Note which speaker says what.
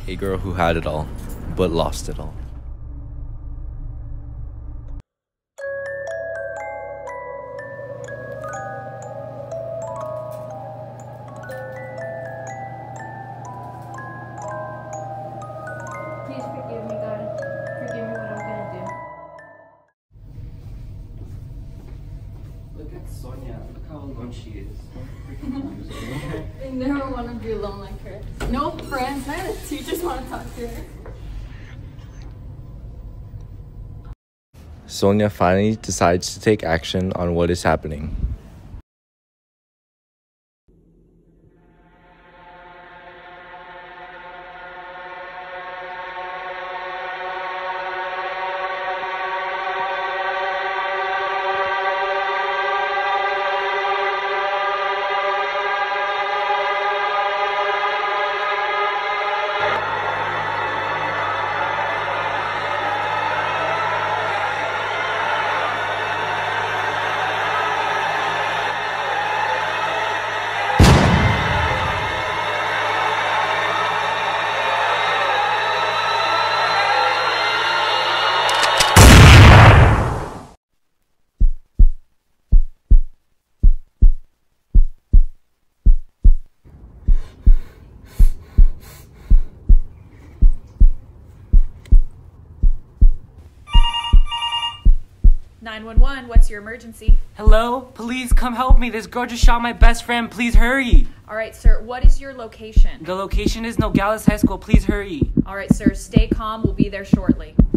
Speaker 1: A girl who had it all, but lost it all.
Speaker 2: Please forgive me, God. Forgive me what I'm gonna do.
Speaker 3: Look at Sonia. Look how alone she is.
Speaker 2: I never want to be alone like her. No friends, none of the teachers want to talk to her.
Speaker 1: Sonia finally decides to take action on what is happening.
Speaker 4: What's your emergency?
Speaker 3: Hello? Please come help me. This girl just shot my best friend. Please hurry.
Speaker 4: Alright, sir, what is your location?
Speaker 3: The location is Nogales High School. Please hurry.
Speaker 4: Alright, sir, stay calm. We'll be there shortly.